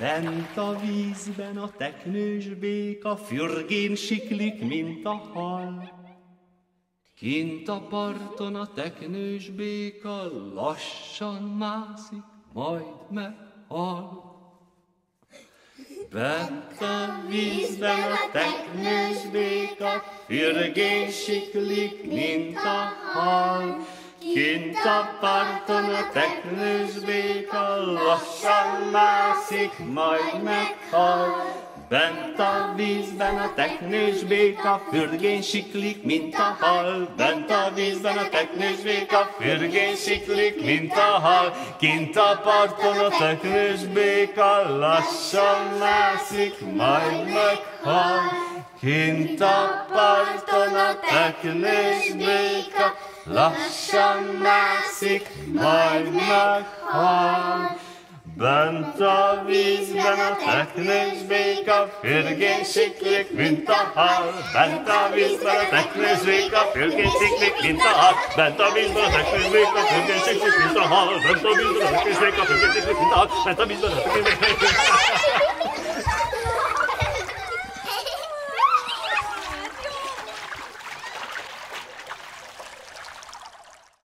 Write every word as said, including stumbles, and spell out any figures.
Bent a vízben a teknősbéka fürgén siklik, mint a hal. Kint a parton a teknősbéka lassan mászik, majd meghal. Bent a vízben a teknősbéka fürgén siklik, mint a hal. Kint a parton a teknősbéka lassan mászik, majd meghal. Bent a vízben a teknősbéka fürgén siklik, mint a hal. Bent a vízben a teknősbéka fürgén siklik, mint a hal. Kint a parton a teknősbéka lassan mászik, majd meghal. Kint a parton a teknősbéka lassan mászik, majd meghal. Bent a vízben a teknősbéka fürgén siklik, mint a hal. Bent a vízben a teknősbéka fürgén siklik, mint a hal. Bent a vízben a teknősbéka fürgén siklik, mint a hal. Bent a vízben a teknősbéka fürgén siklik, mint a hal. Bent a vízben a teknősbéka fürgén siklik, mint a hal.